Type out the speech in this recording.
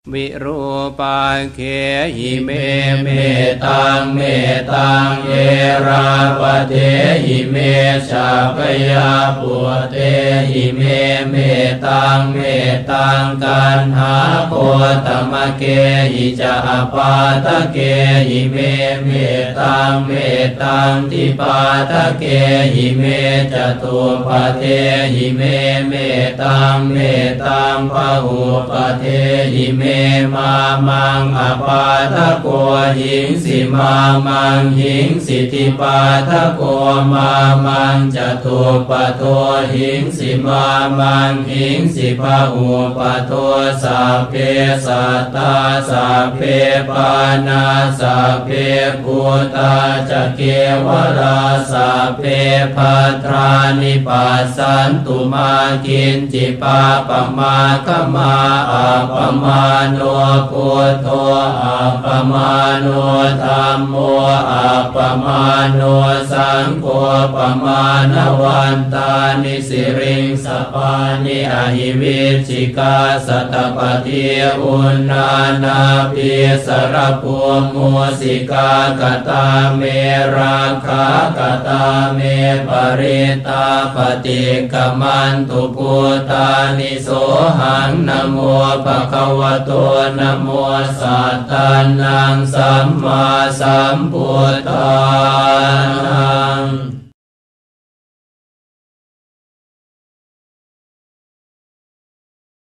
วิรูปังเขหิเมเมตังเมตังเยราปเทหิเมชาปยาปุเตหิเมเมตังเมตังกันหาโคตมะเกหิจาปาตะเกหิเมเมตังเมตังทิปาตะเกหิเมจตุปเทหิเมเมตังเมตังปะหุปเทหิเมมามังอปาทะโกหิงสิมามังหิงสิทิปาทะโกมามังจตุปโทหิงสิมามังหิงสิปะหุปโทสัพเพสัตตาสัพเพปานาสัพเพภูตาจะเกวราสัพเพภัตรานิปัสสันตุมากินจิปาปมาคมาอัปปมาโนพุทโธอัปปมาโนธัมโมอัปปมาโนสังโฆปมาณวันตานิสิริงสปานิอหิวิชิกาสัตตปฏิอุณนานาภิสรภูมุสิกากตาเมราคากตาเมปริตาปฏิกมันตุพุตานิโสหังนะโมภะคะวะโตนะโมสัตตานังสัมมาสัมพุทธานั